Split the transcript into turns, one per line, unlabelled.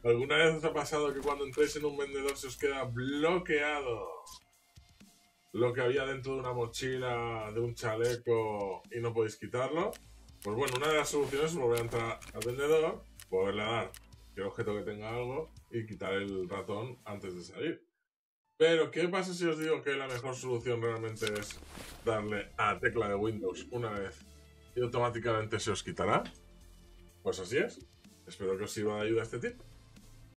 ¿Alguna vez os ha pasado que cuando entréis en un vendedor se os queda bloqueado lo que había dentro de una mochila, de un chaleco y no podéis quitarlo? Pues bueno, una de las soluciones es volver a entrar al vendedor, volverle a dar el objeto que tenga algo y quitar el ratón antes de salir. Pero, ¿qué pasa si os digo que la mejor solución realmente es darle a tecla de Windows una vez y automáticamente se os quitará? Pues así es. Espero que os sirva de ayuda este tip.